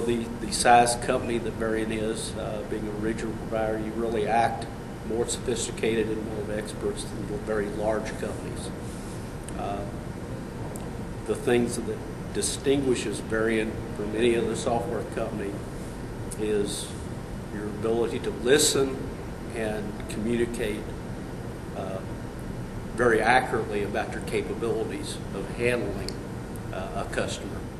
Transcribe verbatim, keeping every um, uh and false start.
the, the size company that Verian is, uh, being a regional provider, you really act more sophisticated and more experts than the very large companies. Uh, the things that distinguishes Verian from any other software company is your ability to listen and communicate uh, very accurately about your capabilities of handling uh, a customer.